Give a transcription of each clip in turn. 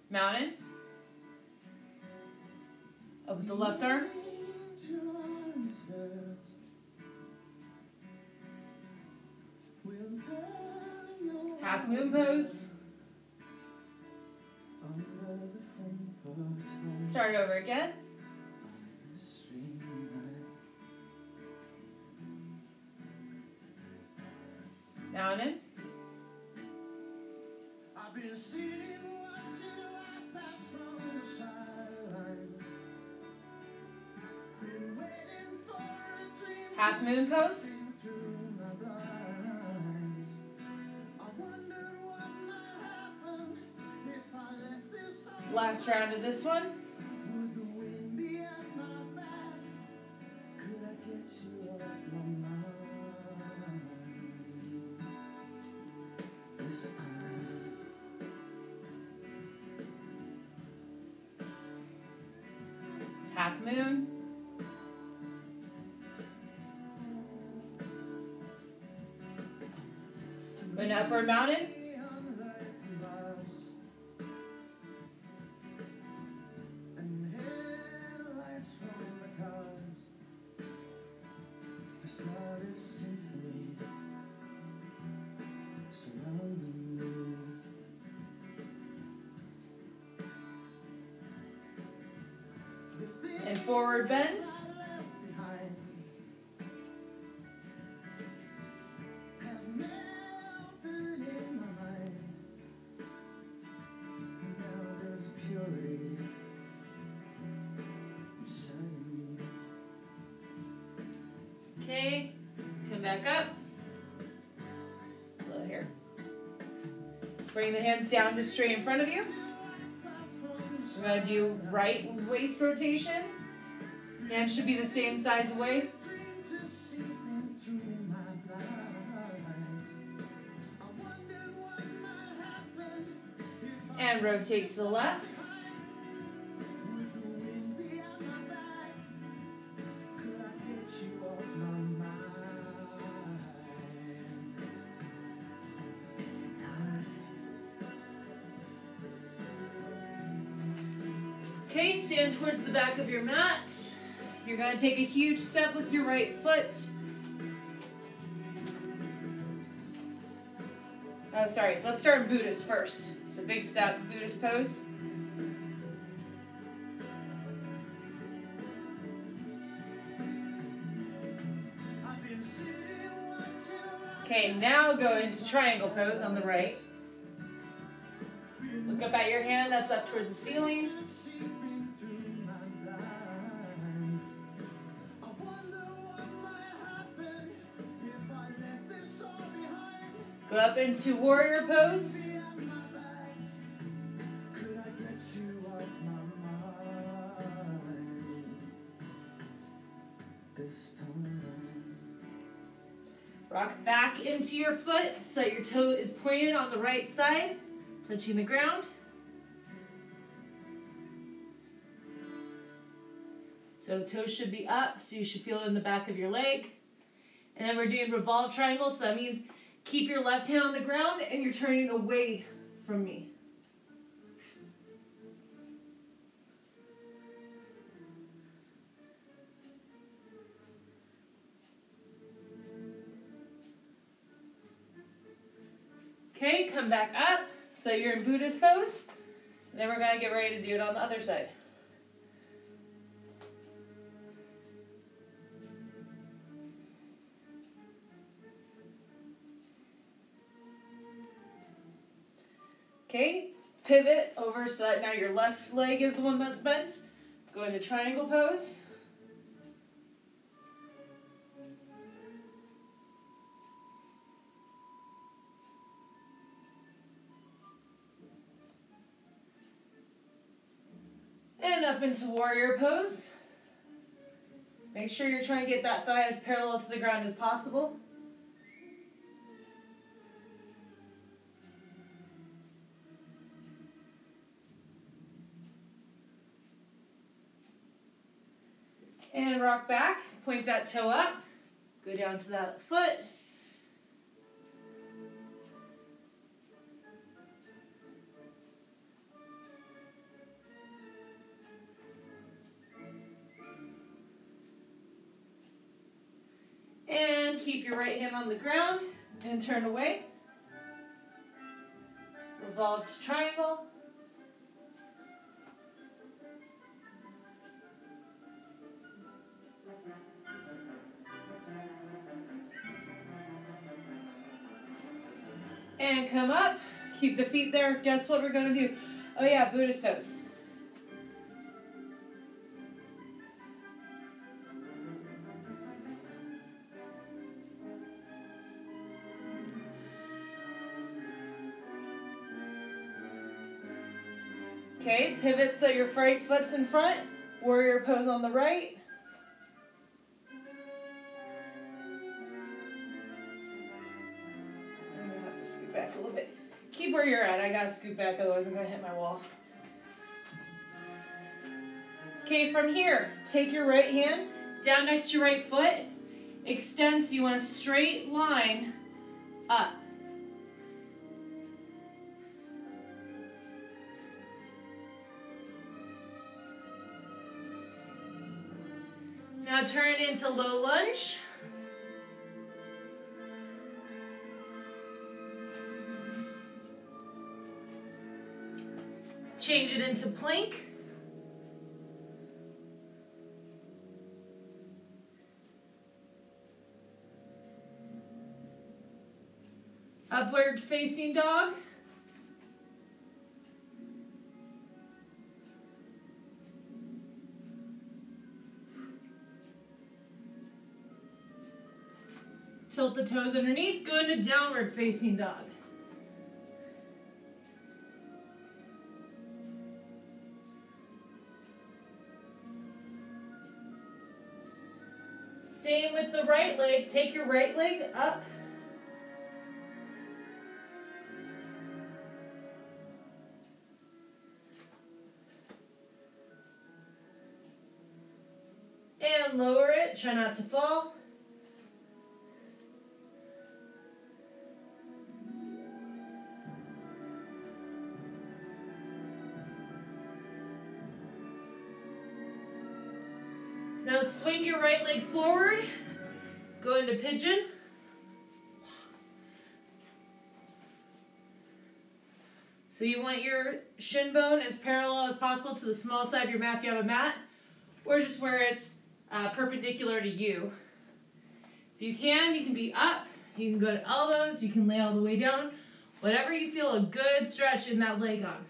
Mountain. Up with the left arm. Half moon pose. Start over again. Mountain. I've been sitting watching life pass from the sidelines. Been waiting for a dream. Half moon pose. Last round of this one. Half moon. An upward mountain. And forward bend. Okay, come back up. A little here. Bring the hands down to straight in front of you. We're going to do right waist rotation. Hands should be the same size away. And rotate to the left. Okay, stand towards the back of your mat. You're going to take a huge step with your right foot. Oh, sorry. Let's start in Buddhist first. So big step, Buddhist pose. Okay, now go into triangle pose on the right. Look up at your hand. That's up towards the ceiling. Go up into warrior pose. Rock back into your foot so that your toe is pointed on the right side, touching the ground. So toes should be up, so you should feel it in the back of your leg. And then we're doing revolve triangle, so that means keep your left hand on the ground and you're turning away from me. Okay, come back up. So you're in Buddhist pose. And then we're going to get ready to do it on the other side. Okay, pivot over so that now your left leg is the one that's bent. Go into triangle pose. And up into warrior pose. Make sure you're trying to get that thigh as parallel to the ground as possible. And rock back, point that toe up, go down to that foot. keep your right hand on the ground and turn away. Revolve to triangle. And come up. Keep the feet there. Guess what we're going to do? Oh yeah, Buddhist pose. Okay, pivot so your right foot's in front. Warrior pose on the right. I'm gonna have to scoot back a little bit. Keep where you're at. I gotta scoot back, otherwise I'm gonna hit my wall. Okay, from here, take your right hand down next to your right foot. Extend so you want a straight line up. Now turn it into low lunge. Change it into plank. Upward facing dog. Tilt the toes underneath, go into downward facing dog. Staying with the right leg, take your right leg up. And lower it, try not to fall. Now swing your right leg forward, go into pigeon. So you want your shin bone as parallel as possible to the small side of your mat if you have a mat, or just where it's perpendicular to you. If you can be up, you can go to elbows, you can lay all the way down, whatever you feel a good stretch in that leg on.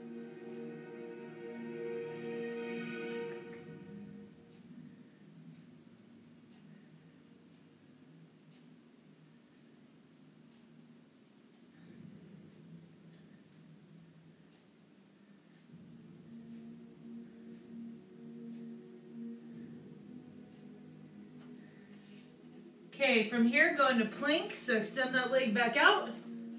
Okay, from here, go into plank, so extend that leg back out.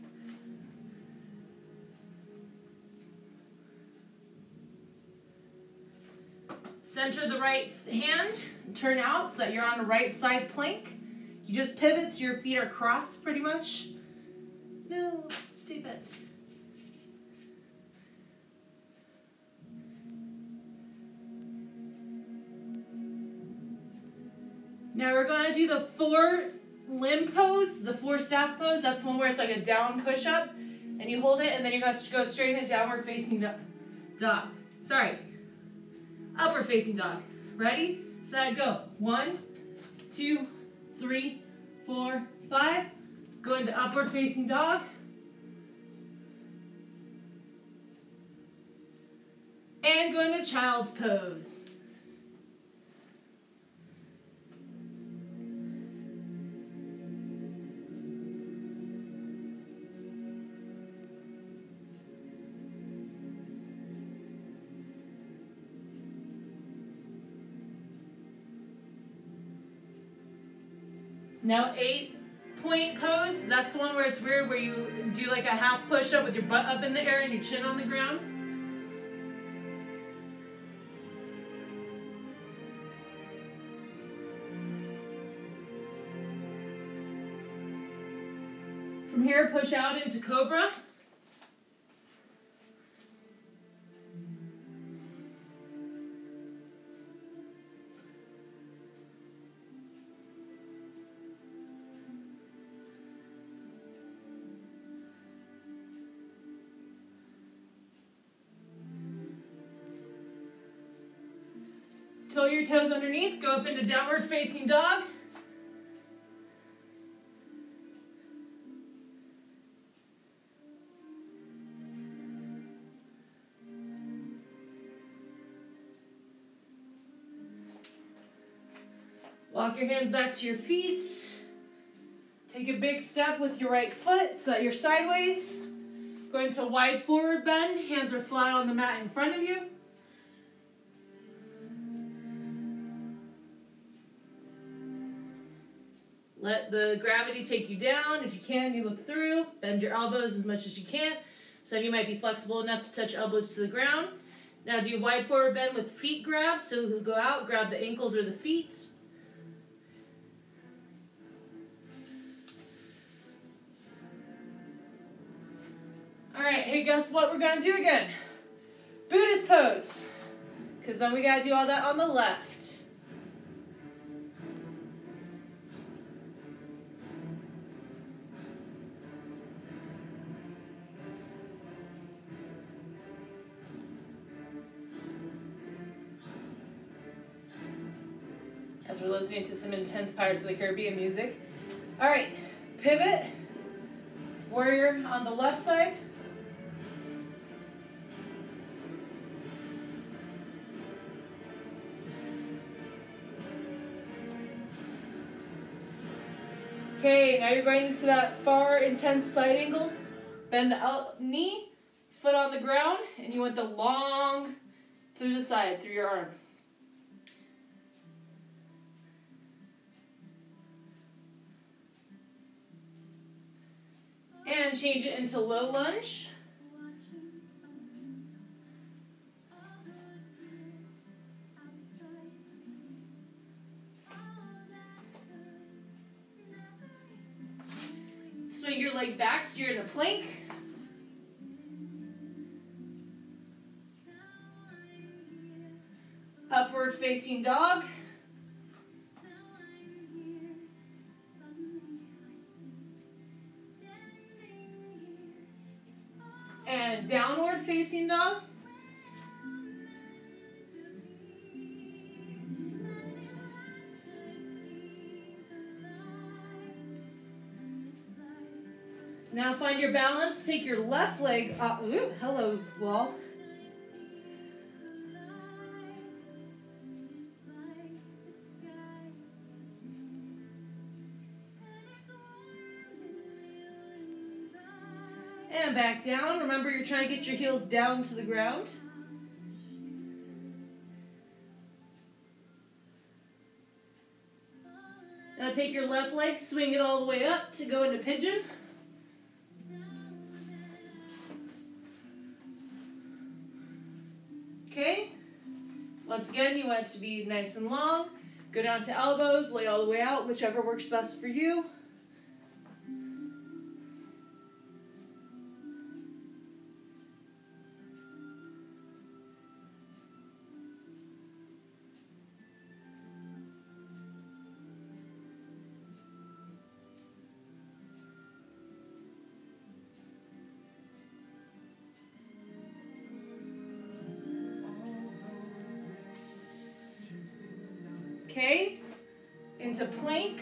Center the right hand, turn out so that you're on the right side plank. You just pivot so your feet are crossed pretty much. No, stay bent. Now we're going to do the 4 limb pose, the 4 staff pose. That's the one where it's like a down push-up, and you hold it, and then you're going to go straight into downward facing dog. Sorry, upward facing dog. Ready, set, go. 1, 2, 3, 4, 5. Go into upward facing dog. And go into child's pose. Now 8-point pose, that's the one where it's weird, where you do like a half push-up with your butt up in the air and your chin on the ground. From here, push out into cobra. toe your toes underneath. Go up into downward facing dog. Walk your hands back to your feet. Take a big step with your right foot so that you're sideways. Go into wide forward bend. Hands are flat on the mat in front of you. Let the gravity take you down. If you can, you look through. Bend your elbows as much as you can. Some of you might be flexible enough to touch elbows to the ground. Now do wide forward bend with feet grab. So go out, grab the ankles or the feet. All right, hey, guess what we're gonna do again? Buddhist pose, because then we gotta do all that on the left. As we're listening to some intense Pirates of the Caribbean music. All right, pivot, warrior on the left side. Okay, now you're going into that far, intense side angle. Bend the knee, foot on the ground, and you want the long through the side, through your arm. And change it into low lunge. Swing your leg back so you're in a plank. Upward facing dog. And downward facing dog. Now find your balance. Take your left leg up. Ooh, hello, wall. And back down. Remember, you're trying to get your heels down to the ground. Now take your left leg, swing it all the way up to go into pigeon. Okay, once again, you want it to be nice and long. Go down to elbows, lay all the way out, whichever works best for you. Okay, into plank.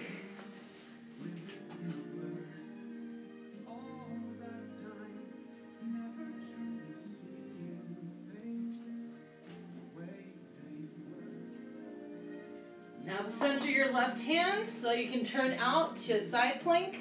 Now center your left hand so you can turn out to a side plank.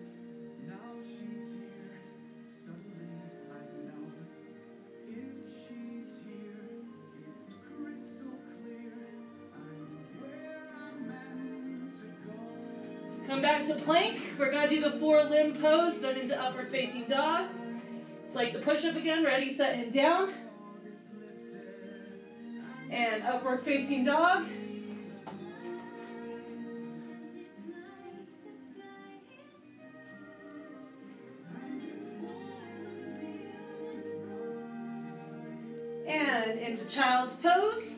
Come back to plank. We're going to do the 4-limb pose, then into upward facing dog. It's like the push-up again. Ready, set, and down. And upward facing dog. And into child's pose.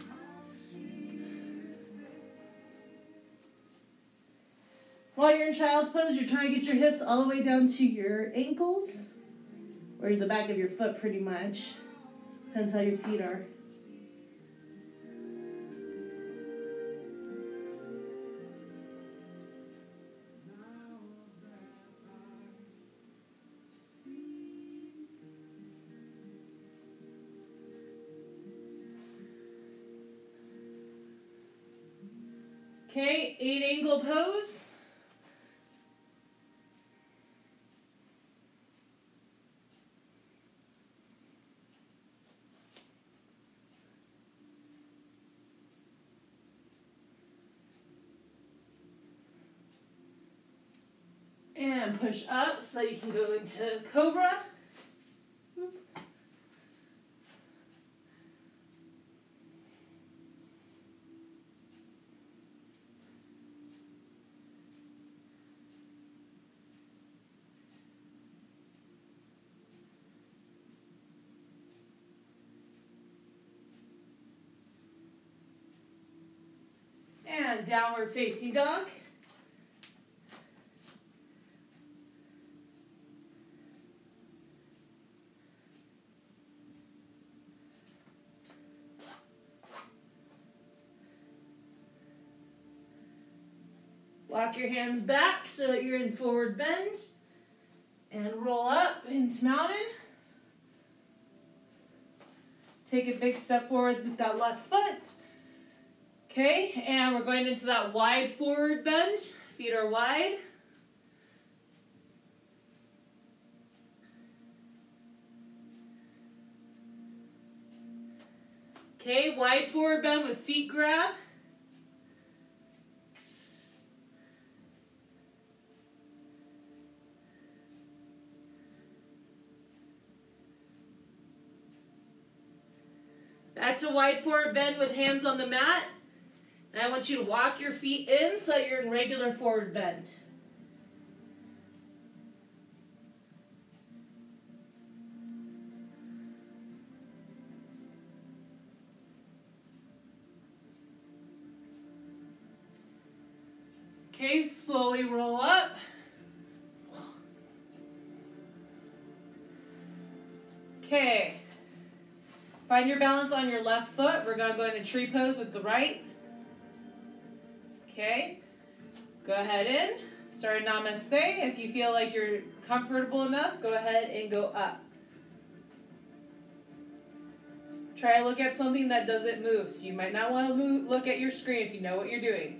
While you're in child's pose, you're trying to get your hips all the way down to your ankles, or the back of your foot pretty much. Depends how your feet are. Okay, 8 angle pose. And push up so you can go into cobra. And downward facing dog. Walk your hands back so that you're in forward bend. And roll up into mountain. Take a big step forward with that left foot. Okay, and we're going into that wide forward bend. Feet are wide. Okay, wide forward bend with feet grab. That's a wide forward bend with hands on the mat. And I want you to walk your feet in so you're in regular forward bend. Okay, slowly roll up. Okay. Find your balance on your left foot. We're going to go into tree pose with the right. Okay. Go ahead in. Start namaste. If you feel like you're comfortable enough, go ahead and go up. Try to look at something that doesn't move. So you might not want to look at your screen if you know what you're doing.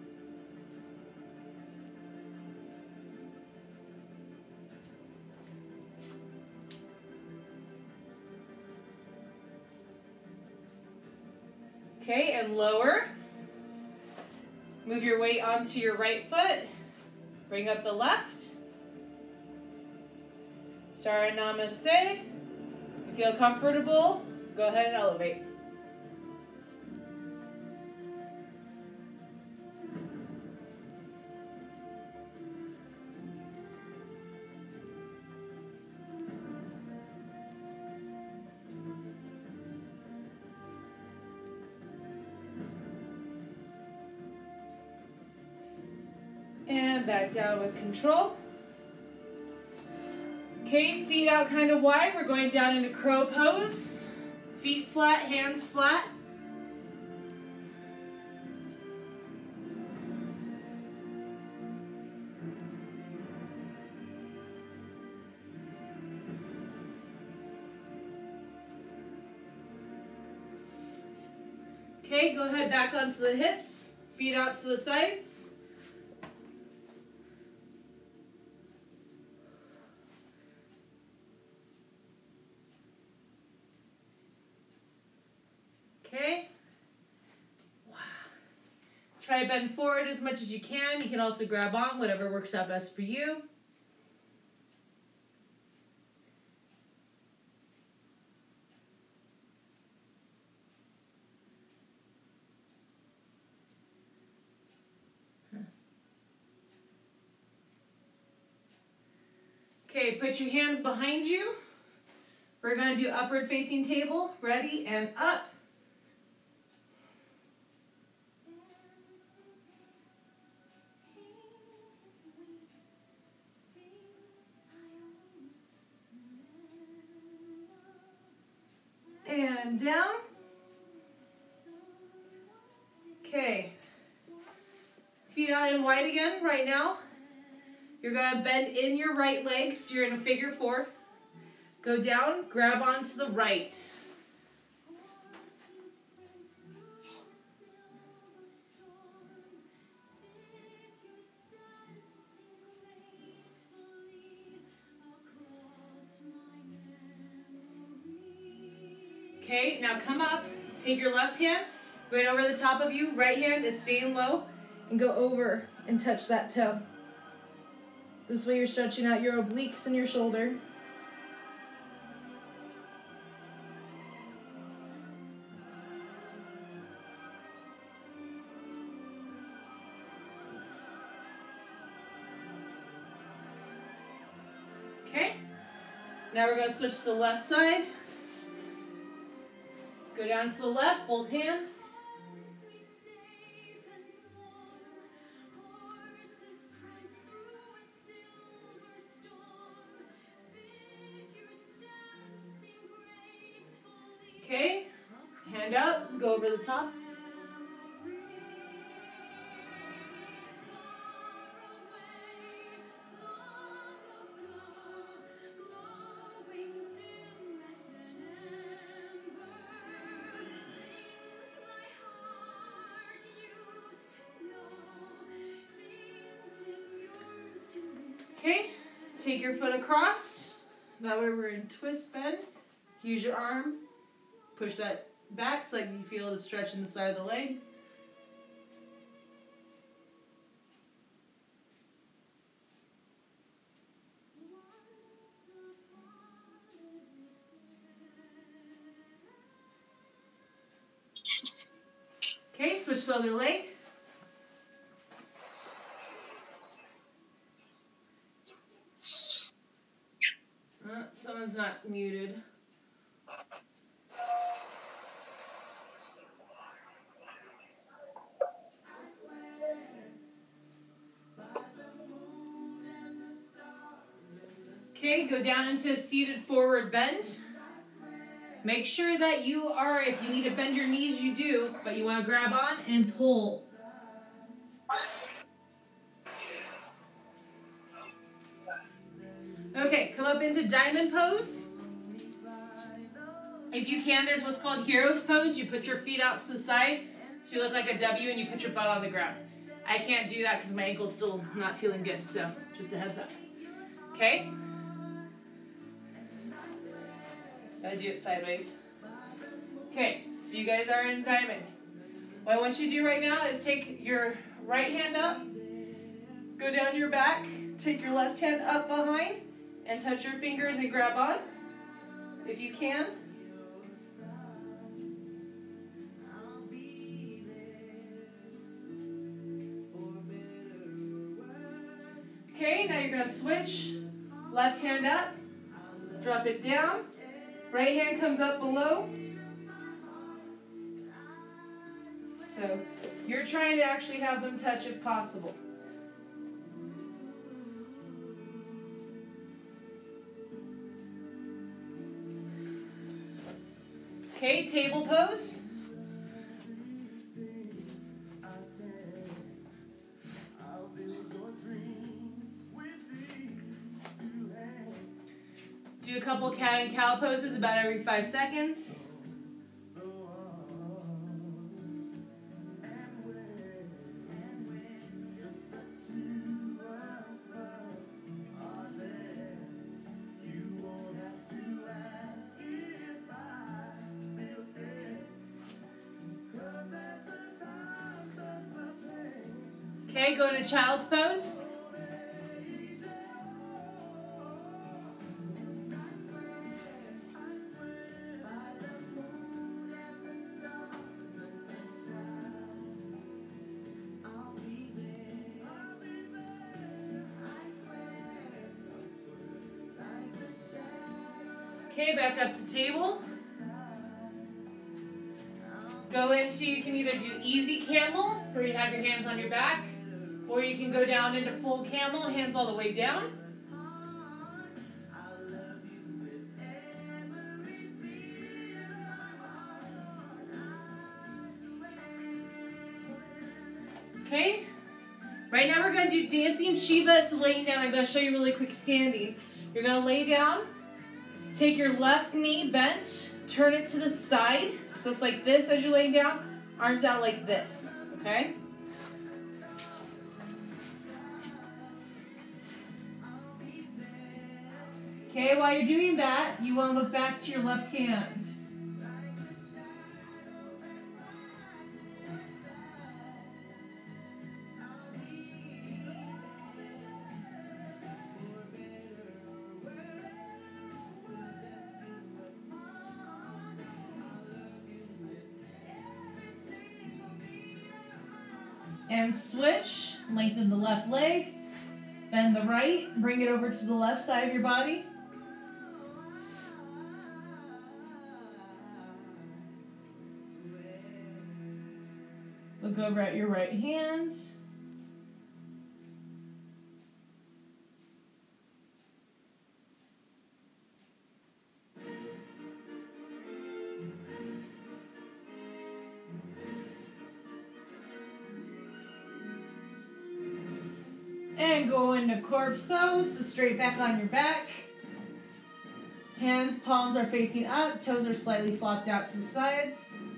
Okay, and lower. Move your weight onto your right foot. Bring up the left. Start namaste. If you feel comfortable, go ahead and elevate. And back down with control. Okay, feet out kind of wide. We're going down into crow pose. Feet flat, hands flat. Okay, go ahead back onto the hips. Feet out to the sides. Okay. Wow. Try to bend forward as much as you can. You can also grab on, whatever works out best for you. Okay, put your hands behind you. We're going to do upward facing table. Ready and up. And down. Okay. Feet out and wide again right now. You're going to bend in your right leg, so you're in a figure four. Go down, grab onto the right. Okay, now come up, take your left hand, right over the top of you, right hand is staying low, and go over and touch that toe. This way you're stretching out your obliques and your shoulder. Okay, now we're going to switch to the left side. Go down to the left, both hands. Okay, hand up, go over the top. Okay, take your foot across. That way we're in twist bend. Use your arm. Push that back so you feel the stretch in the side of the leg. Okay, switch to the other leg. Someone's not muted. Okay, go down into a seated forward bend. Make sure that you are, if you need to bend your knees, you do, but you want to grab on and pull. Okay, come up into diamond pose. If you can, there's what's called hero's pose. You put your feet out to the side, so you look like a W and you put your butt on the ground. I can't do that because my ankle's still not feeling good, so just a heads up. Okay? Gotta do it sideways. Okay, so you guys are in diamond. What I want you to do right now is take your right hand up, go down your back, take your left hand up behind, and touch your fingers and grab on, if you can. Okay, now you're going to switch. Left hand up, drop it down. Right hand comes up below. So you're trying to actually have them touch if possible. Okay, table pose. Do a couple cat and cow poses about every 5 seconds. Okay, go into child's pose. Okay, back up to table. Go into, you can either do easy camel, where you have your hands on your back, or you can go down into full camel, hands all the way down. Okay, right now we're going to do dancing Shiva. It's laying down. I'm going to show you really quick standing. You're going to lay down, take your left knee bent, turn it to the side. So it's like this as you're laying down, arms out like this, okay? Okay, while you're doing that, you want to look back to your left hand. And switch. Lengthen the left leg. Bend the right. Bring it over to the left side of your body. Look over at your right hand. And go into corpse pose, so straight back on your back. Hands, palms are facing up, toes are slightly flopped out to the sides.